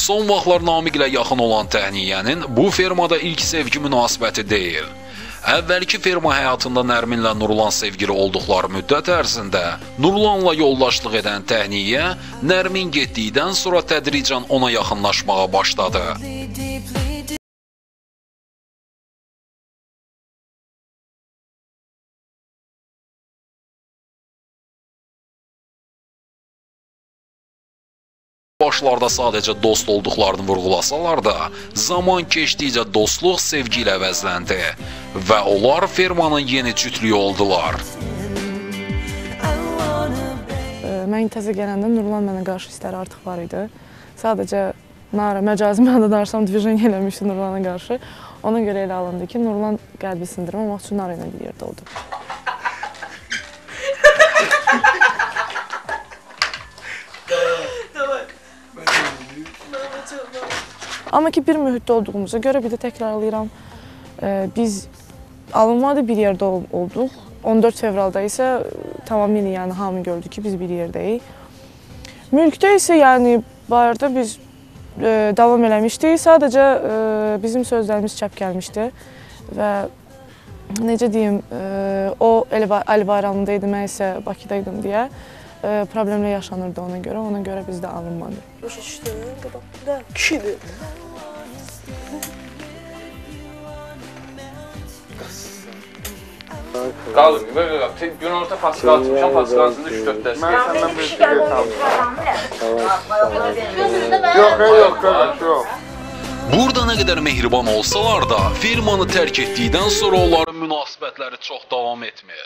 Son vaxtlar Namiqlə yaxın olan Təhniyənin bu fermada ilk sevgi münasibəti deyil. Əvvəlki ferma həyatında Nərminlə Nurlan sevgili olduqları müddət ərzində Nurlanla yoldaşlıq edən Təhniyə Nərmin getdikdən sonra tədricən ona yaxınlaşmağa başladı. Başlarda sadəcə dost olduqlarını vurğulasalar da, zaman keçdikcə dostluq sevgi ilə əvəzləndi və onlar fermanın yeni cütlüyü oldular. Mən təzə gələndə Nurlan mənə qarşı hissləri artıq var idi. Sadəcə məcazi mənada danışsam divizyon eləmişdi Nurlana qarşı. Ona görə elə alındı ki, Nurlan qəlbi sındırmamaq üçün Nara ilə bir yerdə oldu. Amma ki, bir mühitdə olduğumuza görə bir də təkrarlayıram, biz alınmadı bir yerdə olduq. 14 fevralda isə tamamilə yəni hamı gördü ki, biz bir yerdəyik. Mülkdə isə yəni bayırda biz davam eləmişdik. Sadəcə bizim sözlərimiz çəp gəlmişdi və necə deyim, o Ali Bayramında idi, mən isə Bakıda idim deyə problemlə yaşanırdı ona görə bizdə alınmadı. Başa düşdü, da kişidir. Qalın, günorta Paskal çıxmışam, Paskalın 3-4 dərs. Mən səndən bir şey Yox. Burada nə qədər mehriban olsalar da, firmanı tərk etdikdən sonra onların münasibətləri çox davam etmir.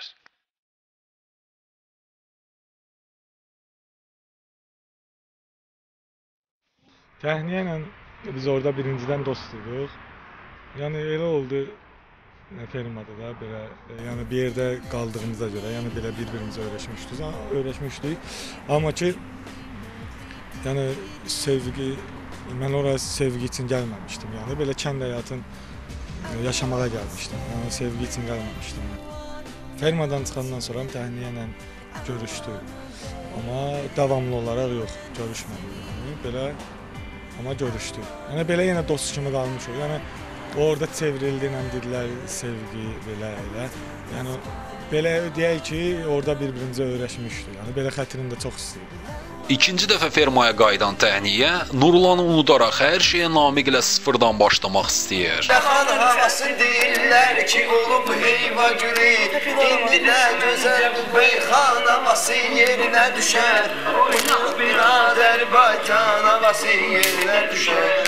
Təhniyə ilə biz orada birincidən dost idik. Yəni elə oldu fermada da belə, yəni bir yerdə qaldığımıza görə, yəni belə bir-birimizə öyrəşmişdik. Amma ki, yəni sevgi, mən oraya sevgi üçün gəlməmişdim. Yəni belə kənd həyatını yaşamağa gəlmişdim. Yəni sevgi üçün gəlməmişdim. Fermadan çıxandan sonra Təhniyə ilə görüşdük. Amma davamlı olaraq yox, görüşmədik. Yəni belə amma görüşdük. Yəni belə yenə dost kimi qalmışıq. Yəni orada çevrildi ilə dedilər sevgi belə elə. Yəni belə deyək ki, orada bir-birimizə öyrəşmişdik. Yəni belə xətrini də çox istəyirdik. İkinci dəfə fermaya qayıdan Təhniyə Nurlanı unudaraq hər şeyə Namiqlə sıfırdan başlamaq istəyir. Xan havası deyirlər ki, olub heyva gülü, indi də gözəl beyxan havası yerinə düşər. Oynaq biradər baytan havası yerinə düşər.